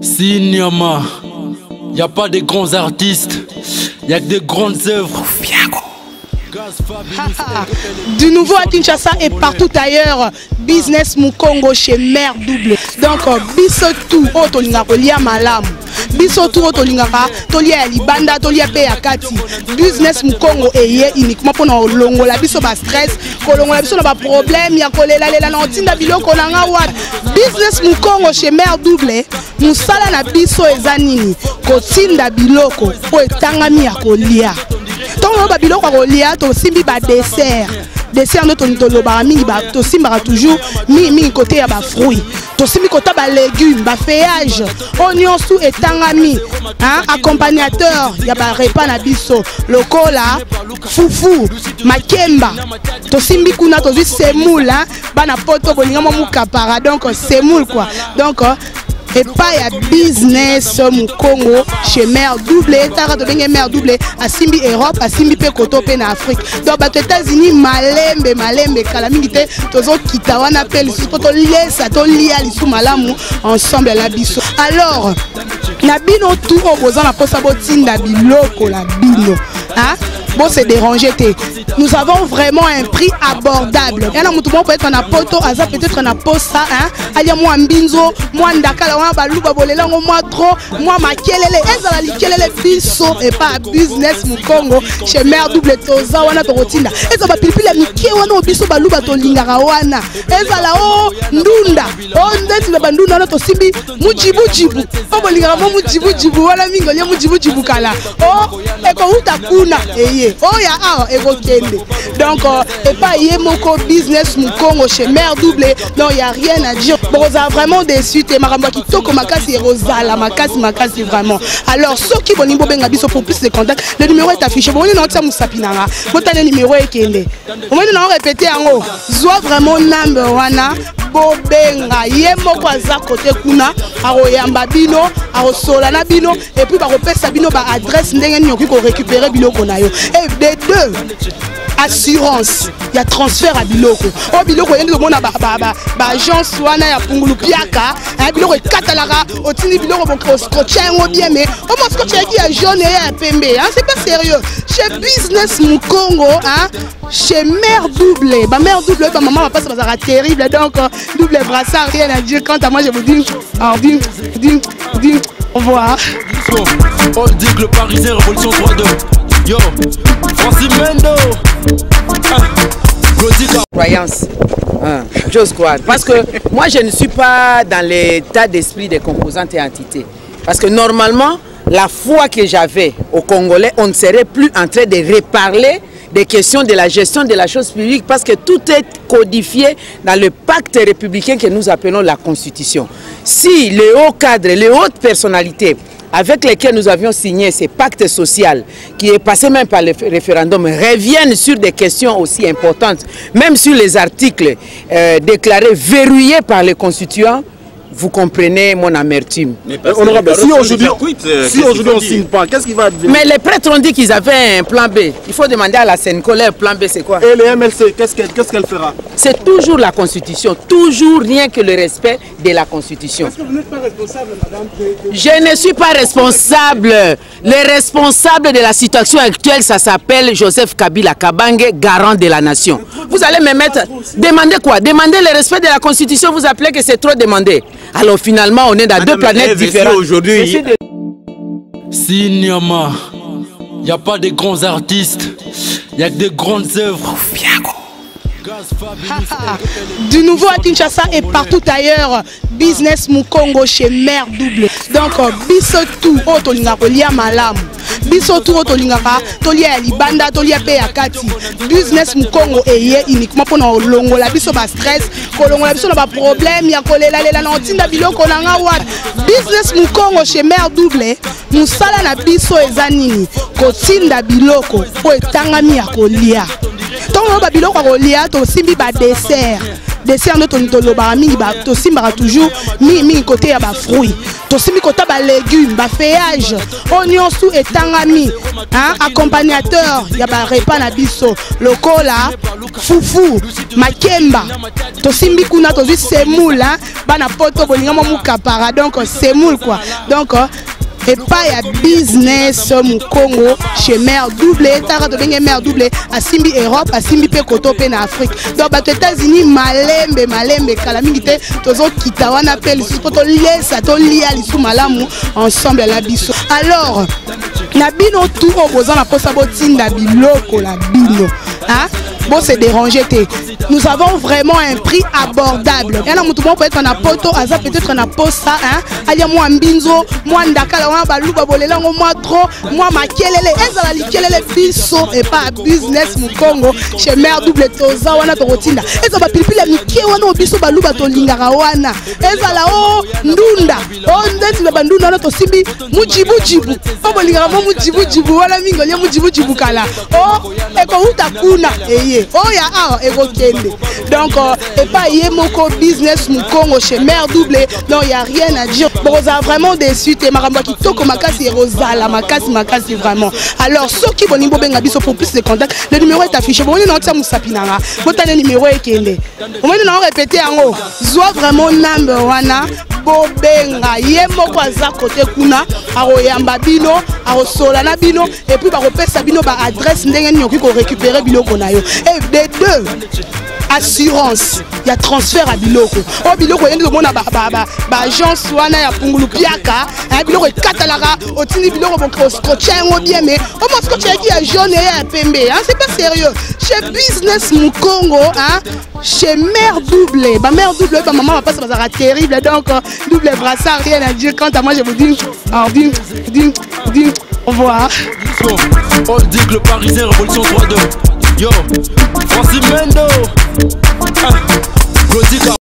Cinéma, il n'y a pas de grands artistes, il n'y a que de grandes œuvres. Du nouveau à Kinshasa et partout ailleurs, Business Mukongo chez Mère Double. Donc, biso tout, otolinga kolia malam. Biso tout, otolinga tolia libanda, tolia pe akati. Business Mukongo eye uniquement pour nos longo la biso ba stress, kolongo la biso na ba problème, ya kolela lela na otinda biloko na nga wat. Business Mukongo chez Mère Double, musala na biso ezanini, kotinda biloko po etangami ya kolia. Tant que biloko kolia to simbi ba dessert no to ba mingi ba to simba toujours mi côté ya ba fruits to simbi côté ba légumes ba feuillage oignon sous etangami hein accompagnateur ya ba repas na biso lokola fufu makemba to simbi kuna to zi semoule bana poto bolinga mo mukapara donc semoule quoi donc et pas ya business Mukongo chez Mère Double tara to benge Mère Double à Simbi Europe à Simbi pe koto pe na Afrique donc ba États-Unis malembe kala mingi te tozo kitawana pe lisu to lesa to lia lisu malamu ensemble la biso alors na bino tout opposant na posa botinda biloko la bino hein bon c'est dérangé te nous avons vraiment un prix abordable et là mutumo peut être na poto aza peut-être na posa hein alia moi mbinzo moi ndakala wa baluba bolela ngo moi trop moi makelele ezala likelele biso et pas business Mukongo chez Mère Double toza wana to rotinda ezala pilipili mike wana biso baluba to lingara wana ezala o ndunda o ndeti na bandunda na to simbi mujibu o bolingara mo mujibu wala mingo lia mujibu kala o eko uta kuna oh ya ah ego kende donc et pas yé moko business Mukongo chez Mère Double non il y a rien à dire bon ça vraiment déçu te maramba ki toko makasi rosala makasi vraiment alors ceux qui vont nimbo benga biso pour plus de contacts le numéro est affiché bon non ça musapinanga botane numéro ekende au moins non répéter yango zwa vraiment number wana bobenga yé moko aza côté kuna aroyamba bino arosola na bino et puis ba repesa bino ba adresse ndenge nyoki ko récupérer biloko na yo. Et des deux, assurance, il y a transfert à biloko. Oh biloko yende mona ba agence wana ya pungulu piaka, hein biloko katalara, otini biloko bon scotcher ngo bien mais au moins scotcher qui est jaune et un pembe, hein c'est pas sérieux. Chez Business Mukongo, hein chez Mère Double, ma Mère Double, ma maman va pas ça va terrible donc double brassard rien à dire quant à moi je vous dis au revoir. On dit que le Parisien révolution 3-2. Yo, Francis Mendo. Croyance. J'ose croire. Parce que moi, je ne suis pas dans l'état d'esprit des composantes et entités. Parce que normalement, la foi que j'avais aux Congolais, on ne serait plus en train de reparler des questions de la gestion de la chose publique parce que tout est codifié dans le pacte républicain que nous appelons la Constitution. Si les hauts cadres, les hautes personnalités avec lesquels nous avions signé ce pacte social qui est passé même par le référendum reviennent sur des questions aussi importantes, même sur les articles déclarés verrouillés par les constituants, vous comprenez mon amertume. Honorable, si aujourd'hui on ne signe pas, qu'est-ce qui va advenir? Mais les prêtres ont dit qu'ils avaient un plan B. Il faut demander à la Sénégal, leur plan B c'est quoi? Et le MLC, qu'est-ce qu'elle fera? C'est toujours la Constitution, toujours rien que le respect de la Constitution. Est-ce que vous n'êtes pas responsable, madame? Je ne suis pas responsable. Le responsable de la situation actuelle, ça s'appelle Joseph Kabila Kabange, garant de la nation. Vous allez me mettre... Demander quoi? Demander le respect de la Constitution, vous appelez que c'est trop demandé. Alors finalement, on est dans deux planètes différentes. Aujourd'hui, Cinéma, il n'y a pas de grands artistes, il y a que de grandes œuvres. Du nouveau à Kinshasa et partout ailleurs, Business Mukongo chez Mère Double. Donc, biso tout, otolinga kolia malam. Biso tout, otolinga tolia libanda, tolia pe akati. Business Mukongo eye uniquement pour nos longo la biso ba stress, kolongo la biso na ba problème, ya kolela lela na otinda biloko na nga wat. Business Mukongo chez Mère Double, musala na biso ezanini, kotinda biloko po etangami ya kolia. Tant que biloko kolia to simbi ba dessert dessert no tolobara mingi ba tosimbaka toujours mingi côté ya ba fruits tosimbi côté ba légumes ba feuillage oignon sous etangami hein accompagnateur ya ba repas na biso lokola fufu makemba tosimbi kuna tozwi semoule hein bana poto bolinga mo mukapara donc semoule quoi donc et pas ya business Mukongo chez Mère Double tara to benge Mère Double à Simbi Europe à Simbi pe koto pe na Afrique donc ba États-Unis malembe kala mingi te tozo kitawana pe lisu poto lesa to lia lisu malamu ensemble la biso alors na bino tout opposant na posa botinda biloko la bino hein bon c'est dérangé te nous avons vraiment un prix abordable et là mutu bon peut être na poto aza peut-être na posa hein alia moi mbinzo moi ndakala wa baluba bolela ngo moi trop moi makelele ezala likelele biso et pas business Mukongo chez Mère Double toza wana to rotinda ezala pilipili mike wana biso baluba to lingara wana ezala o ndunda o ndeti na bandunda na to simbi mujibu o bolingara mo mujibu wala mingo lia mujibu kala o eko uta kuna eye o ya a eko kende donc et pas yemoko business Mukongo chez Mère Double non y a rien à dire bon ça vraiment déçu te maramba ki toko makasi rosala makasi vraiment alors ceux qui bonimbo benga biso pour plus de contacts le numéro est affiché bon on tsa musapinanga botane numéro ekende on va nous répéter yango zwa vraiment number wana bobenga yemoko aza côté kuna aroyamba bino arosola na bino et puis ba repesa bino ba adresse ndenge nyoki ko récupérer biloko na yo et des deux assurance il y a transfert à biloko o biloko yende mona ba agence wana ya pungulu piaka biloko ekatalaka otini biloko bon scotcher ngo bien mais o mo scotcher qui est jaune et ya pembe hein c'est pas sérieux chez business Mukongo hein chez Mère Double ba Mère Double ba maman va pas ça sera terrible donc double brassard rien à dire quant à moi je vous dis au revoir on dit que le Parisien révolution 3-2 yo Francis Mendo